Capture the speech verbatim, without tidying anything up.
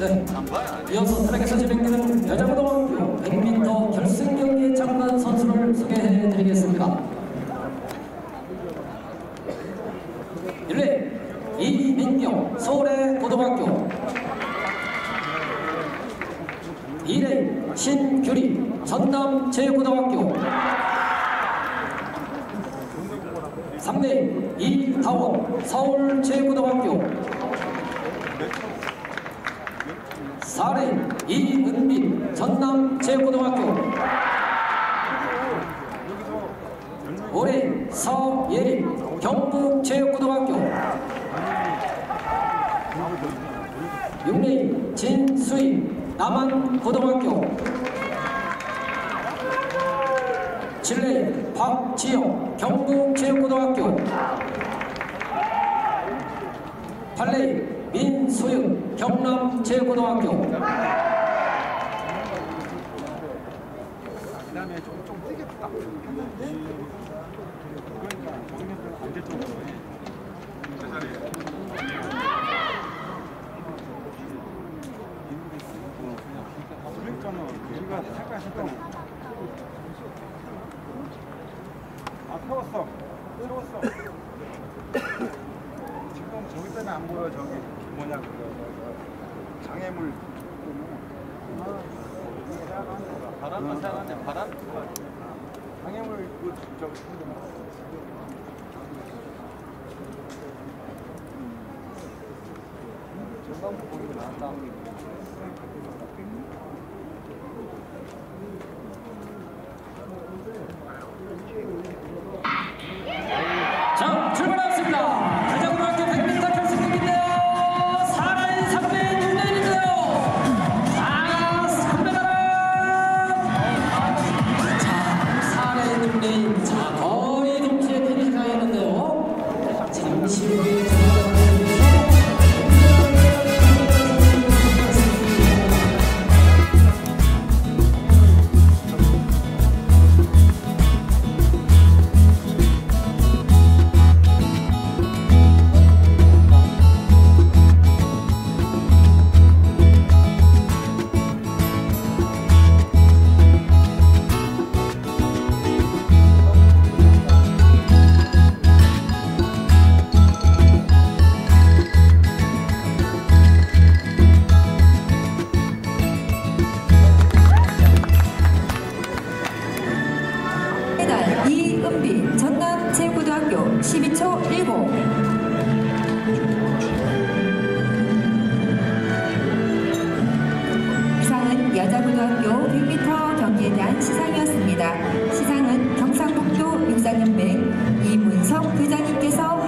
네, 이어서 트랙에서 진행되는 여자고등학교 백 미터 결승 경기에 참가한 선수를 소개해드리겠습니다. 일 레인 이민경 서울의 고등학교, 이 레인 신규리 전남제고등학교, 삼 레인 이다원 서울제고등학교, 사 레인 이은빈 전남제고등학교, 오 레인 서예림 경북제고등학교, 육 레인 진수인 남한고등학교, 칠 레인 박지영 경북제고등학교, 팔 레인 민소윤 경남제고등학교. 그 다음에 좀, 좀 뜨겠다. 그러니까 정면으로 반대쪽으로 해. 그러니까는 우리가 잠깐 잠깐 아 태웠어 태웠어 지금 저기 때문에 안 보여. 저기 뭐냐 그거 장애물 바람만 생각하네. 바람 장애물 그 저기 전반부 보이고 나왔다. 자, 출발하겠습니다. 여자고등학교 백 미터 결승경기인데요. 사 레인, 삼 레인, 육 레인인데요. 아, 삼 레인. 자, 사 레인, 육 레인. 자, 거의 동시에 피니시 가겠는데요. 잠시 후에 이은빈 전남제고등학교 십이 초 일곱. 이상은 여자고등학교 백 미터 경기에 대한 시상이었습니다. 시상은 경상북도 육상연맹 이문성 회장님께서